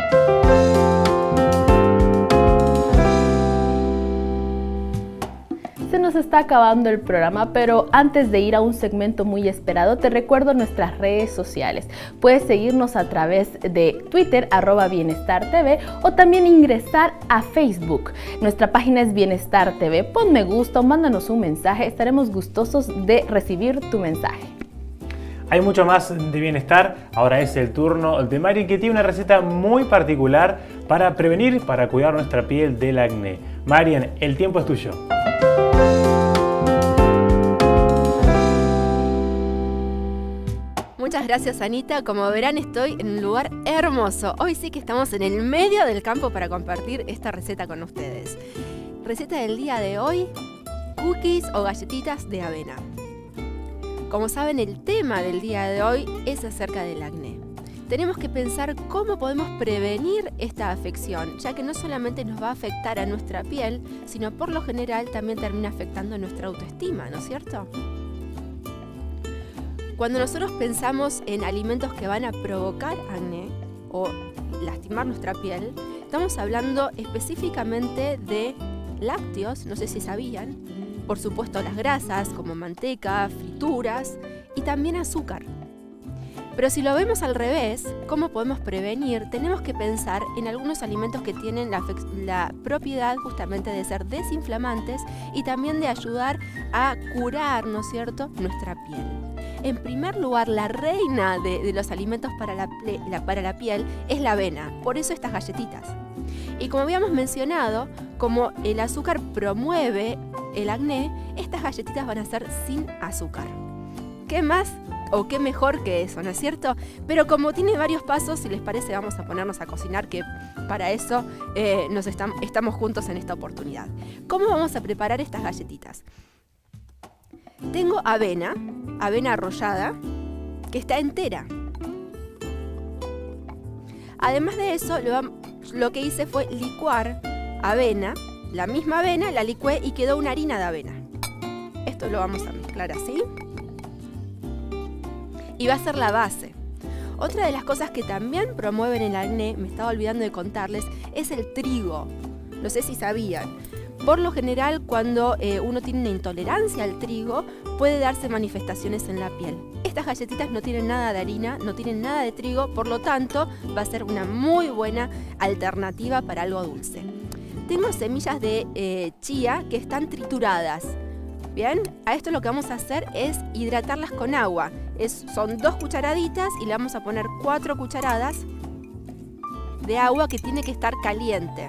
Se nos está acabando el programa, pero antes de ir a un segmento muy esperado, te recuerdo nuestras redes sociales. Puedes seguirnos a través de Twitter, @BienestarTV, o también ingresar a Facebook. Nuestra página es Bienestar TV. Pon me gusta o mándanos un mensaje. Estaremos gustosos de recibir tu mensaje. Hay mucho más de bienestar. Ahora es el turno de Mari, que tiene una receta muy particular para prevenir, para cuidar nuestra piel del acné. Marian, el tiempo es tuyo. Muchas gracias, Anita. Como verán, estoy en un lugar hermoso. Hoy sí que estamos en el medio del campo para compartir esta receta con ustedes. Receta del día de hoy: cookies o galletitas de avena. Como saben, el tema del día de hoy es acerca del acné. Tenemos que pensar cómo podemos prevenir esta afección, ya que no solamente nos va a afectar a nuestra piel, sino por lo general también termina afectando nuestra autoestima, ¿no es cierto? Cuando nosotros pensamos en alimentos que van a provocar acné o lastimar nuestra piel, estamos hablando específicamente de lácteos, no sé si sabían, por supuesto las grasas como manteca, frituras y también azúcar. Pero si lo vemos al revés, ¿cómo podemos prevenir? Tenemos que pensar en algunos alimentos que tienen la propiedad justamente de ser desinflamantes y también de ayudar a curar, ¿no es cierto?, nuestra piel. En primer lugar, la reina de los alimentos para la piel es la avena, por eso estas galletitas. Y como habíamos mencionado, como el azúcar promueve el acné, estas galletitas van a ser sin azúcar. ¿Qué más o qué mejor que eso, no es cierto? Pero como tiene varios pasos, si les parece, vamos a ponernos a cocinar, que para eso estamos juntos en esta oportunidad. ¿Cómo vamos a preparar estas galletitas? Tengo avena arrollada, que está entera. Además de eso, lo que hice fue licuar avena, la misma avena, la licué y quedó una harina de avena. Esto lo vamos a mezclar así. Y va a ser la base. Otra de las cosas que también promueven el acné, me estaba olvidando de contarles, es el trigo. No sé si sabían. Por lo general, cuando uno tiene una intolerancia al trigo, puede darse manifestaciones en la piel. Estas galletitas no tienen nada de harina, no tienen nada de trigo, por lo tanto, va a ser una muy buena alternativa para algo dulce. Tengo semillas de chía que están trituradas. Bien, a esto lo que vamos a hacer es hidratarlas con agua. Son 2 cucharaditas y le vamos a poner 4 cucharadas de agua que tiene que estar caliente.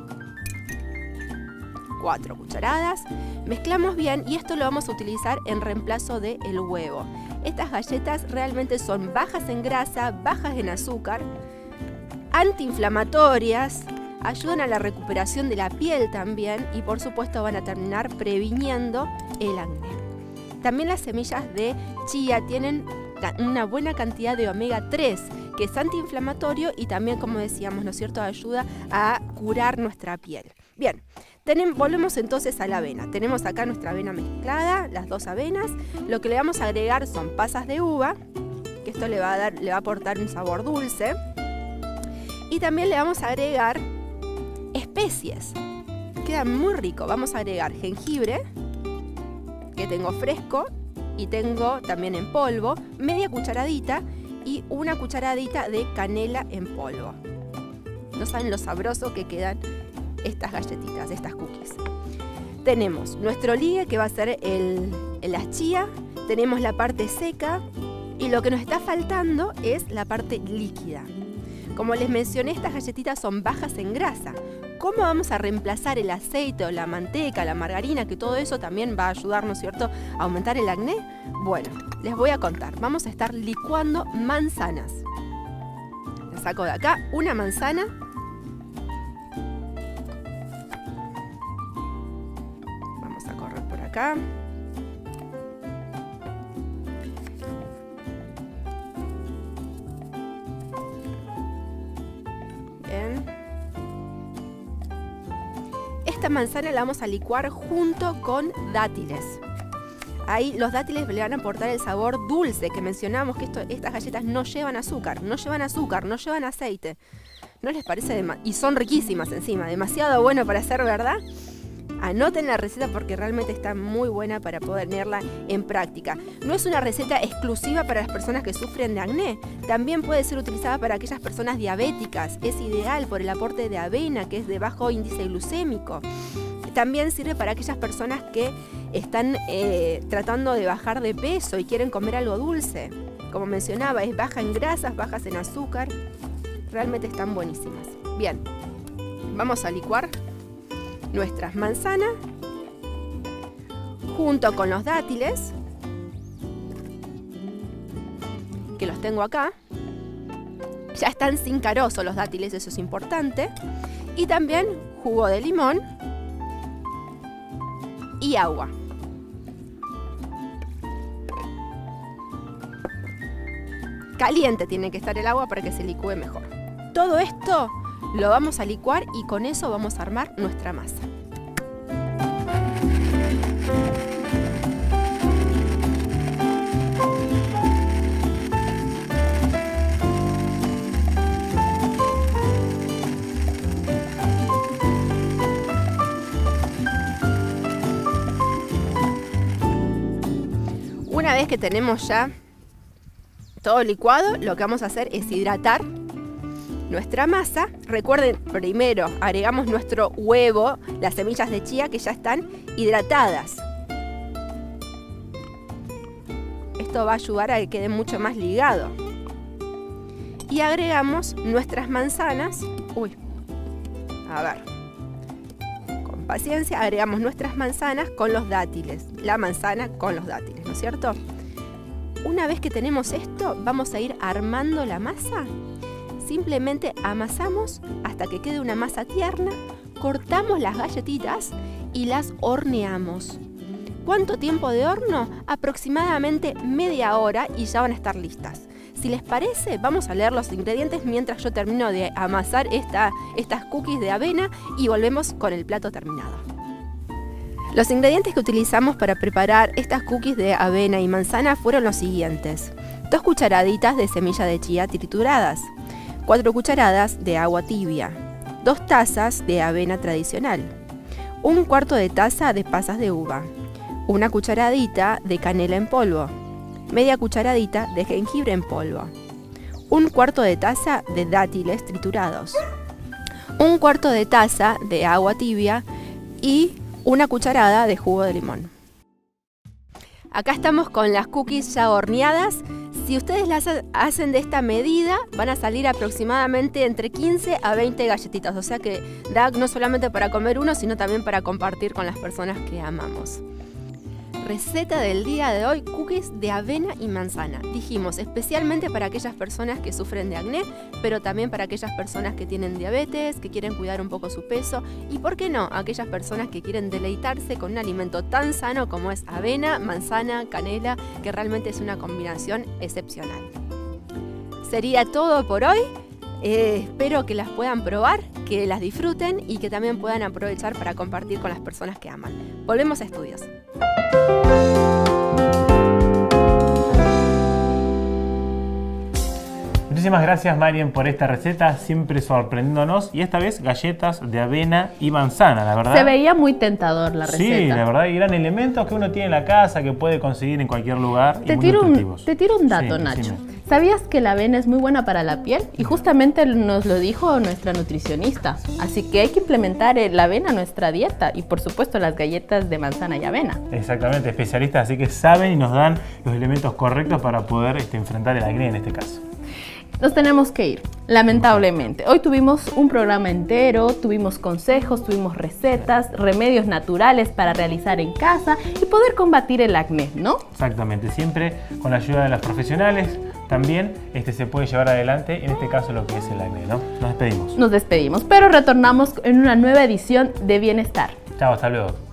4 cucharadas, mezclamos bien y esto lo vamos a utilizar en reemplazo del huevo. Estas galletas realmente son bajas en grasa, bajas en azúcar, antiinflamatorias, ayudan a la recuperación de la piel también y por supuesto van a terminar previniendo el acné. También las semillas de chía tienen una buena cantidad de omega 3, que es antiinflamatorio y también, como decíamos, ¿no es cierto?, ayuda a curar nuestra piel. Bien, volvemos entonces a la avena. Tenemos acá nuestra avena mezclada, las 2 avenas. Lo que le vamos a agregar son pasas de uva, que esto le va a aportar un sabor dulce. Y también le vamos a agregar especies. Queda muy rico. Vamos a agregar jengibre, que tengo fresco y tengo también en polvo, media cucharadita y 1 cucharadita de canela en polvo. No saben lo sabroso que quedan estas galletitas, estas cookies. Tenemos nuestro ligue, que va a ser la chía, tenemos la parte seca y lo que nos está faltando es la parte líquida. Como les mencioné, estas galletitas son bajas en grasa. ¿Cómo vamos a reemplazar el aceite o la manteca, la margarina, que todo eso también va a ayudar, ¿no es cierto?, a aumentar el acné? Bueno, les voy a contar. Vamos a estar licuando manzanas. La saco de acá, una manzana. Vamos a correr por acá. Esta manzana la vamos a licuar junto con dátiles. Ahí los dátiles le van a aportar el sabor dulce que mencionamos, que estas galletas no llevan azúcar, no llevan aceite. ¿No les parece? Y son riquísimas encima, demasiado bueno para ser verdad. Anoten la receta porque realmente está muy buena para ponerla en práctica. No es una receta exclusiva para las personas que sufren de acné. También puede ser utilizada para aquellas personas diabéticas. Es ideal por el aporte de avena, que es de bajo índice glucémico. También sirve para aquellas personas que están tratando de bajar de peso y quieren comer algo dulce. Como mencionaba, es baja en grasas, bajas en azúcar. Realmente están buenísimas. Bien, vamos a licuar nuestras manzanas junto con los dátiles, que los tengo acá. Ya están sin carozo los dátiles, eso es importante. Y también jugo de limón y agua. Caliente tiene que estar el agua para que se licúe mejor. Todo esto lo vamos a licuar y con eso vamos a armar nuestra masa. Una vez que tenemos ya todo licuado, lo que vamos a hacer es hidratar nuestra masa. Recuerden, primero agregamos nuestro huevo, las semillas de chía que ya están hidratadas. Esto va a ayudar a que quede mucho más ligado. Y agregamos nuestras manzanas. A ver. Con paciencia, agregamos nuestras manzanas con los dátiles. La manzana con los dátiles, ¿no es cierto? Una vez que tenemos esto, vamos a ir armando la masa. Simplemente amasamos hasta que quede una masa tierna, cortamos las galletitas y las horneamos. ¿Cuánto tiempo de horno? Aproximadamente media hora y ya van a estar listas. Si les parece, vamos a leer los ingredientes mientras yo termino de amasar estas cookies de avena y volvemos con el plato terminado. Los ingredientes que utilizamos para preparar estas cookies de avena y manzana fueron los siguientes: 2 cucharaditas de semilla de chía trituradas, 4 cucharadas de agua tibia, 2 tazas de avena tradicional, 1/4 de taza de pasas de uva, 1 cucharadita de canela en polvo, media cucharadita de jengibre en polvo, 1/4 de taza de dátiles triturados, 1/4 de taza de agua tibia y 1 cucharada de jugo de limón. Acá estamos con las cookies ya horneadas. Si ustedes las hacen de esta medida, van a salir aproximadamente entre 15 a 20 galletitas. O sea que da no solamente para comer uno, sino también para compartir con las personas que amamos. Receta del día de hoy, cookies de avena y manzana. Dijimos, especialmente para aquellas personas que sufren de acné, pero también para aquellas personas que tienen diabetes, que quieren cuidar un poco su peso y, ¿por qué no?, aquellas personas que quieren deleitarse con un alimento tan sano como es avena, manzana, canela, que realmente es una combinación excepcional. Sería todo por hoy. Espero que las puedan probar, que las disfruten y que también puedan aprovechar para compartir con las personas que aman. Volvemos a estudios. Muchísimas gracias, Marian, por esta receta, siempre sorprendiéndonos. Y esta vez galletas de avena y manzana, la verdad. Se veía muy tentador la receta. Sí, la verdad, y eran elementos que uno tiene en la casa, que puede conseguir en cualquier lugar. Te tiro un dato, sí, Nacho. ¿Sabías que la avena es muy buena para la piel? Y justamente nos lo dijo nuestra nutricionista. Así que hay que implementar la avena en nuestra dieta y por supuesto las galletas de manzana y avena. Exactamente, especialistas, así que saben y nos dan los elementos correctos para poder enfrentar el acné en este caso. Nos tenemos que ir, lamentablemente. Hoy tuvimos un programa entero, tuvimos consejos, tuvimos recetas, remedios naturales para realizar en casa y poder combatir el acné, ¿no? Exactamente, siempre con la ayuda de los profesionales también se puede llevar adelante, en este caso, lo que es el acné, ¿no? Nos despedimos. Nos despedimos, pero retornamos en una nueva edición de Bienestar. Chao, hasta luego.